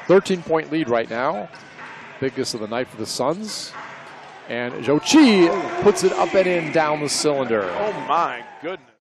13-point lead right now. Biggest of the night for the Suns. And Zhou Qi puts it up and in down the cylinder. Oh my goodness.